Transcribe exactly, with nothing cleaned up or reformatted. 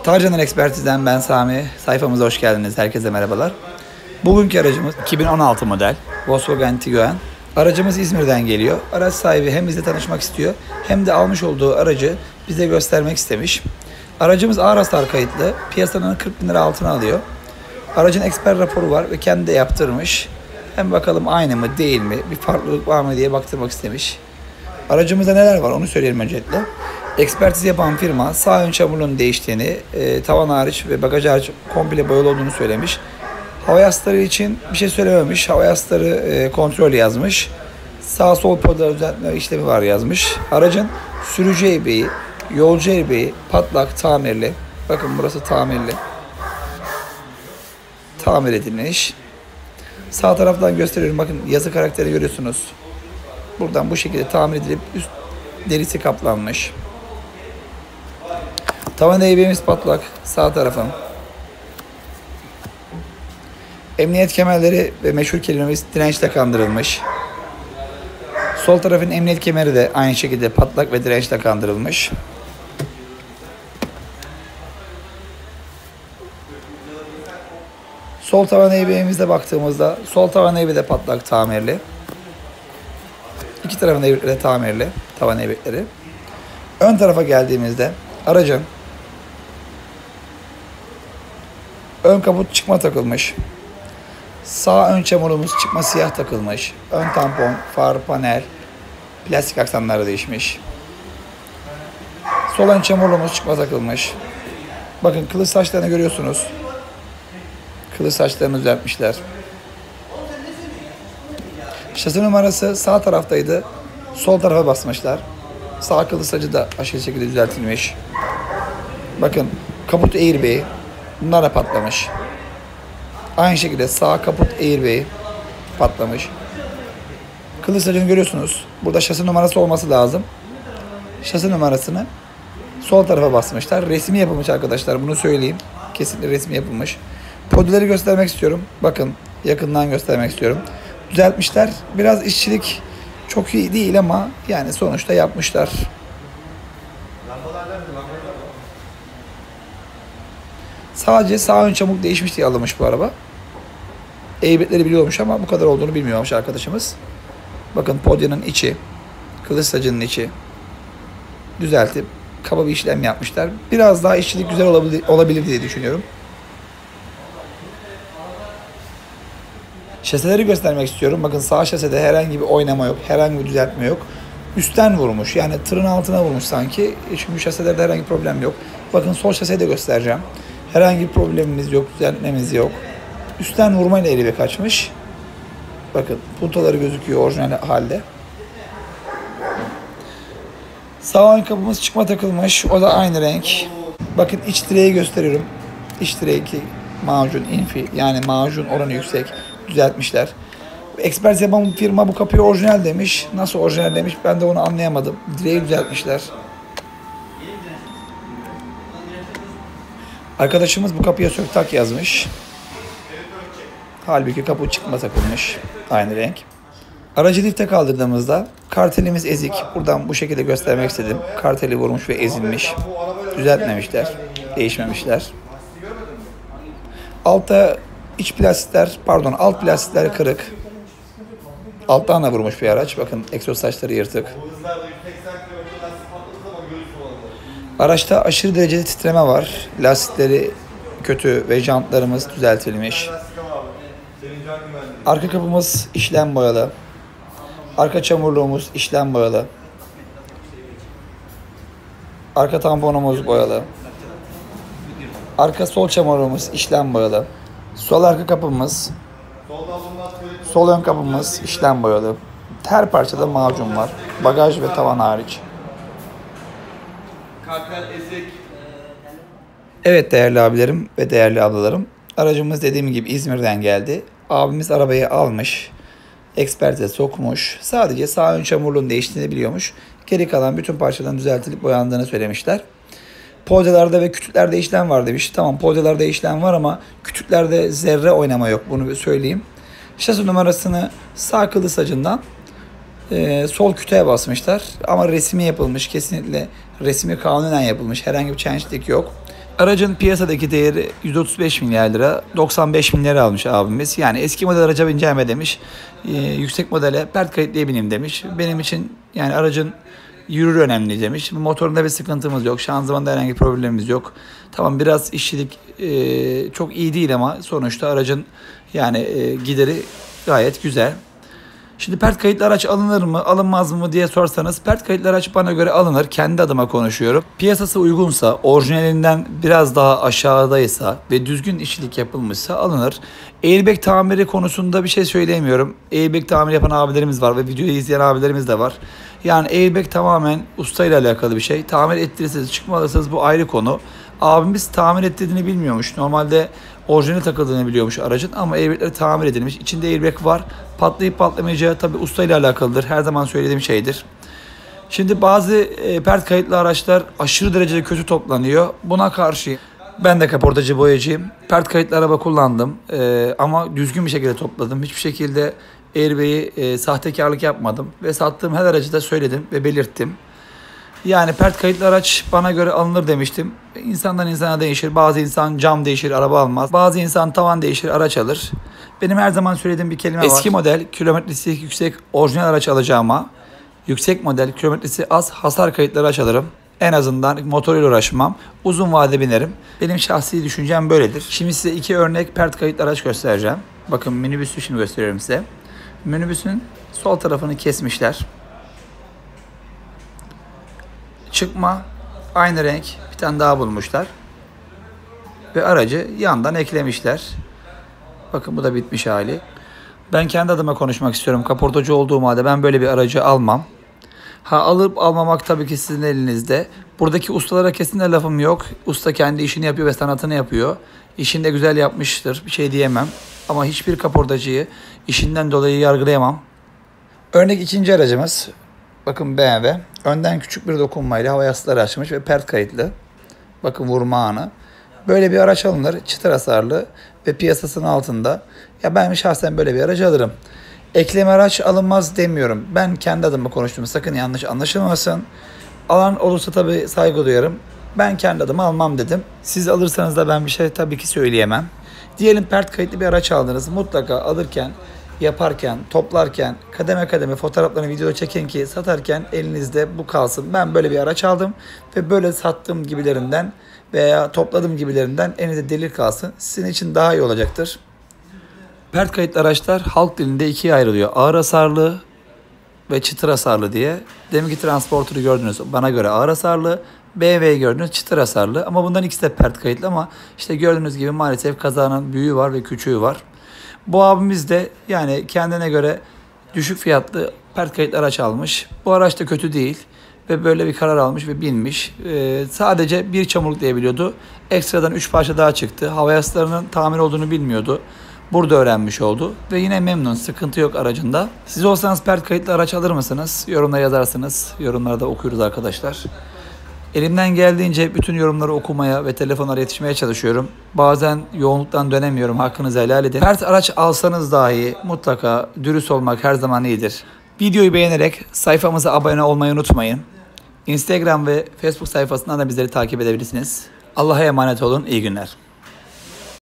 Tarcaner Ekspertiz'den ben Sami. Sayfamıza hoş geldiniz. Herkese merhabalar. Bugünkü aracımız iki bin on altı model Volkswagen Tiguan. Aracımız İzmir'den geliyor. Araç sahibi hem bizle tanışmak istiyor hem de almış olduğu aracı bize göstermek istemiş. Aracımız ağır hasar kayıtlı. Piyasanın kırk bin lira altına alıyor. Aracın eksper raporu var ve kendi de yaptırmış. Hem bakalım aynı mı değil mi, bir farklılık var mı diye baktırmak istemiş. Aracımızda neler var onu söyleyelim öncelikle. Ekspertiz yapan firma sağ ön çamurluğun değiştiğini, e, tavan hariç ve bagaj hariç komple boyalı olduğunu söylemiş. Hava yasları için bir şey söylememiş. Hava yasları e, kontrol yazmış. Sağ sol podları düzeltme işlemi var yazmış. Aracın sürücü airbag'i, yolcu airbag'i patlak tamirli. Bakın burası tamirli. Tamir edilmiş. Sağ taraftan gösteriyorum. Bakın yazı karakteri görüyorsunuz. Buradan bu şekilde tamir edilip üst derisi kaplanmış. Tavan airbag'imiz patlak. Sağ tarafın. Emniyet kemerleri ve meşhur kelimemiz dirençle kandırılmış. Sol tarafın emniyet kemeri de aynı şekilde patlak ve dirençle kandırılmış. Sol tavan airbag'imize baktığımızda sol tavan airbag de patlak tamirli. İki tarafın airbag'leri de tamirli. Tavan airbag'leri. Ön tarafa geldiğimizde aracın ön kaput çıkma takılmış. Sağ ön çamurumuz çıkma siyah takılmış. Ön tampon, far, panel, plastik aksamları değişmiş. Sol ön çamurluğumuz çıkma takılmış. Bakın kılıç saçlarını görüyorsunuz. Kılıç saçlarını düzeltmişler. Şasi numarası sağ taraftaydı. Sol tarafa basmışlar. Sağ kılıç sacı da aşırı şekilde düzeltilmiş. Bakın kaput airbag'i bunlar da patlamış. Aynı şekilde sağ kaput airbag'i patlamış. Kılıç sacını görüyorsunuz. Burada şasi numarası olması lazım. Şasi numarasını sol tarafa basmışlar. Resmi yapılmış arkadaşlar, bunu söyleyeyim. Kesinlikle resmi yapılmış. Podileri göstermek istiyorum. Bakın yakından göstermek istiyorum. Düzeltmişler. Biraz işçilik çok iyi değil ama yani sonuçta yapmışlar. Sadece sağ ön çamurluk değişmiş diye alınmış bu araba. Airbag'leri biliyormuş ama bu kadar olduğunu bilmiyormuş arkadaşımız. Bakın podyanın içi, kılıç sacının içi düzeltip kaba bir işlem yapmışlar. Biraz daha işçilik güzel olabilir, olabilir diye düşünüyorum. Şaseleri göstermek istiyorum. Bakın sağ şasede herhangi bir oynama yok, herhangi bir düzeltme yok. Üstten vurmuş, yani tırın altına vurmuş sanki. Çünkü şaselerde herhangi bir problem yok. Bakın sol şaseyi de göstereceğim. Herhangi bir problemimiz yok, düzeltmemiz yok. Üstten vurmayla eli kaçmış. Bakın puntoları gözüküyor orijinal halde. Sağ ön kapımız çıkma takılmış. O da aynı renk. Bakın iç direği gösteriyorum. İç direği macun, infi yani macun oranı yüksek. Düzeltmişler. Expert yapan firma bu kapıyı orijinal demiş. Nasıl orijinal demiş ben de onu anlayamadım. Direği düzeltmişler. Arkadaşımız bu kapıya sök tak yazmış. Halbuki kapı çıkma takılmış. Aynı renk. Aracı lifte kaldırdığımızda kartelimiz ezik. Buradan bu şekilde göstermek istedim. Karteli vurmuş ve ezilmiş. Düzeltmemişler. Değişmemişler. Altta iç plastikler, pardon alt plastikler kırık. Alttan da vurmuş bir araç. Bakın egzoz saçları yırtık. Araçta aşırı derecede titreme var. Lastikleri kötü ve jantlarımız düzeltilmiş. Arka kapımız işlem boyalı. Arka çamurluğumuz işlem boyalı. Arka tamponumuz boyalı. Arka sol çamurluğumuz işlem boyalı. Sol arka kapımız, sol ön kapımız işlem boyalı. Her parçada macun var. Bagaj ve tavan hariç. Evet değerli abilerim ve değerli ablalarım. Aracımız dediğim gibi İzmir'den geldi. Abimiz arabayı almış. Ekspertize sokmuş. Sadece sağ ön çamurluğun değiştiğini biliyormuş. Geri kalan bütün parçaların düzeltilip boyandığını söylemişler. Podyalarda ve kütüklerde işlem var demiş. Tamam, podyalarda işlem var ama kütüklerde zerre oynama yok. Bunu söyleyeyim. Şasi numarasını sağ kılıç sacından e, sol kütüğe basmışlar. Ama resmi yapılmış. Kesinlikle resmi kanunen yapılmış. Herhangi bir çençlik yok. Aracın piyasadaki değeri yüz otuz beş milyar lira, doksan beş bin lira almış abimiz. Yani eski model araca bineceğime demiş, e, yüksek modele pert kayıtlıya bineyim demiş. Benim için yani aracın yürür önemli demiş. Motorunda bir sıkıntımız yok, şanzımanda herhangi bir problemimiz yok. Tamam, biraz işçilik e, çok iyi değil ama sonuçta aracın yani e, gideri gayet güzel. Şimdi pert kayıtlı araç alınır mı, alınmaz mı diye sorsanız, pert kayıtlı araç bana göre alınır. Kendi adıma konuşuyorum. Piyasası uygunsa, orijinalinden biraz daha aşağıdaysa ve düzgün işçilik yapılmışsa alınır. Airbag tamiri konusunda bir şey söyleyemiyorum. Airbag tamir yapan abilerimiz var ve videoyu izleyen abilerimiz de var. Yani airbag tamamen ustayla alakalı bir şey. Tamir ettirirseniz, çıkmalısınız, bu ayrı konu. Abimiz tamir ettirdiğini bilmiyormuş. Normalde orijinali takıldığını biliyormuş aracın ama airbagleri tamir edilmiş. İçinde airbag var. Patlayıp patlamayacağı tabii ustayla alakalıdır. Her zaman söylediğim şeydir. Şimdi bazı e, pert kayıtlı araçlar aşırı derecede kötü toplanıyor. Buna karşı ben de kaportacı, boyacıyım. Pert kayıtlı araba kullandım e, ama düzgün bir şekilde topladım. Hiçbir şekilde airbag'i e, sahtekarlık yapmadım ve sattığım her aracı da söyledim ve belirttim. Yani pert kayıtlı araç bana göre alınır demiştim. İnsandan insana değişir. Bazı insan cam değişir, araba almaz. Bazı insan tavan değişir, araç alır. Benim her zaman söylediğim bir kelime var. Eski model, kilometresi yüksek orijinal araç alacağıma, yüksek model, kilometresi az hasar kayıtlı araç alırım. En azından motoruyla uğraşmam. Uzun vade binerim. Benim şahsi düşüncem böyledir. Şimdi size iki örnek pert kayıtlı araç göstereceğim. Bakın, minibüsü şimdi gösteriyorum size. Minibüsün sol tarafını kesmişler. Çıkma aynı renk bir tane daha bulmuşlar. Ve aracı yandan eklemişler. Bakın, bu da bitmiş hali. Ben kendi adıma konuşmak istiyorum. Kaportacı olduğum halde ben böyle bir aracı almam. Ha, alıp almamak tabii ki sizin elinizde. Buradaki ustalara kesinlikle lafım yok. Usta kendi işini yapıyor ve sanatını yapıyor. İşini de güzel yapmıştır. Bir şey diyemem. Ama hiçbir kaportacıyı işinden dolayı yargılayamam. Örnek ikinci aracımız. Bakın, B M W. Önden küçük bir dokunmayla hava yastıkları açmış ve pert kayıtlı. Bakın, vurma anı. Böyle bir araç alınır. Çıtır hasarlı ve piyasasının altında. Ya ben şahsen böyle bir aracı alırım. Ekleme araç alınmaz demiyorum. Ben kendi adıma konuştum. Sakın yanlış anlaşılmasın. Alan olursa tabii saygı duyarım. Ben kendi adıma almam dedim. Siz alırsanız da ben bir şey tabii ki söyleyemem. Diyelim pert kayıtlı bir araç aldınız. Mutlaka alırken, yaparken, toplarken, kademe kademe fotoğraflarını, videoda çekin ki satarken elinizde bu kalsın. Ben böyle bir araç aldım ve böyle sattığım gibilerinden veya topladığım gibilerinden elinizde delil kalsın. Sizin için daha iyi olacaktır. Pert kayıtlı araçlar halk dilinde ikiye ayrılıyor. Ağır hasarlı ve çıtır hasarlı diye. Deminki transporter'ı gördünüz, bana göre ağır hasarlı. B M W'yi gördünüz, çıtır hasarlı. Ama bunların ikisi de pert kayıtlı ama işte gördüğünüz gibi maalesef kazanın büyüğü var ve küçüğü var. Bu abimiz de yani kendine göre düşük fiyatlı pert kayıtlı araç almış. Bu araç da kötü değil ve böyle bir karar almış ve binmiş. Ee, sadece bir çamurluklayabiliyordu. Ekstradan üç parça daha çıktı. Hava yastıklarının tamir olduğunu bilmiyordu. Burada öğrenmiş oldu ve yine memnun, sıkıntı yok aracında. Siz olsanız pert kayıtlı araç alır mısınız? Yorumlara yazarsınız. Yorumlarda okuyoruz arkadaşlar. Elimden geldiğince bütün yorumları okumaya ve telefonlara yetişmeye çalışıyorum. Bazen yoğunluktan dönemiyorum, hakkınızı helal edin. Pert araç alsanız dahi mutlaka dürüst olmak her zaman iyidir. Videoyu beğenerek sayfamıza abone olmayı unutmayın. Instagram ve Facebook sayfasından da bizleri takip edebilirsiniz. Allah'a emanet olun, iyi günler.